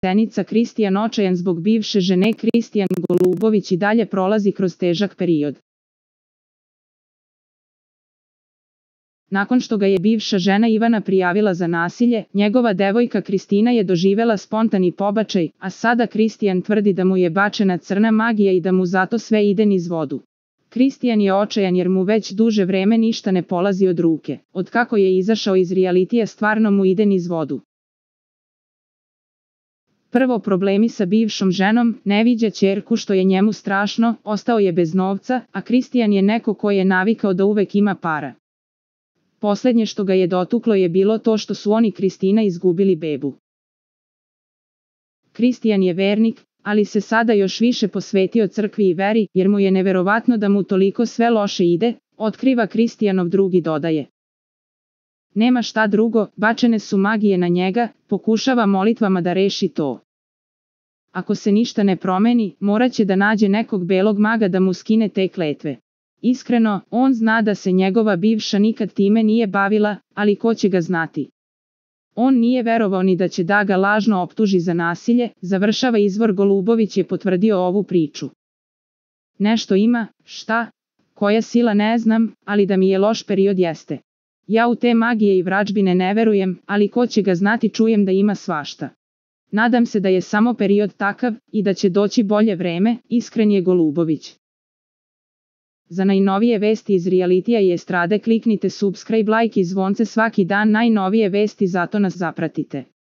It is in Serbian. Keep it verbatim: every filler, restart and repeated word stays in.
Senica Kristijan očajan zbog bivše žene. Kristijan Golubović i dalje prolazi kroz težak period. Nakon što ga je bivša žena Ivana prijavila za nasilje, njegova devojka Kristina je doživela spontani pobačaj, a sada Kristijan tvrdi da mu je bačena crna magija i da mu zato sve ide niz vodu. Kristijan je očajan jer mu već duže vreme ništa ne polazi od ruke. Od kako je izašao iz realitija stvarno mu ide niz vodu. Prvo, problemi sa bivšom ženom, ne viđa ćerku što je njemu strašno, ostao je bez novca, a Kristijan je neko ko je navikao da uvek ima para. Poslednje što ga je dotuklo je bilo to što su on i Kristina izgubili bebu. Kristijan je vernik, ali se sada još više posvetio crkvi i veri, jer mu je neverovatno da mu toliko sve loše ide, otkriva Kristijanov drug i dodaje. Nema šta drugo, bačene su magije na njega, pokušava molitvama da reši to. Ako se ništa ne promeni, morat će da nađe nekog belog maga da mu skine te kletve. Iskreno, on zna da se njegova bivša nikad time nije bavila, ali ko će ga znati? On nije verovao ni da će da ga lažno optuži za nasilje, završava izvor. Golubović je potvrdio ovu priču. Nešto ima, šta? Koja sila ne znam, ali da mi je loš period jeste. Ja u te magije i vračbine ne verujem, ali ko će ga znati, čujem da ima svašta. Nadam se da je samo period takav i da će doći bolje vreme, iskren je Golubović. Za najnovije vesti iz realitija i estrade kliknite subscribe, like i zvonce svaki dan. Najnovije vesti, zato nas zapratite.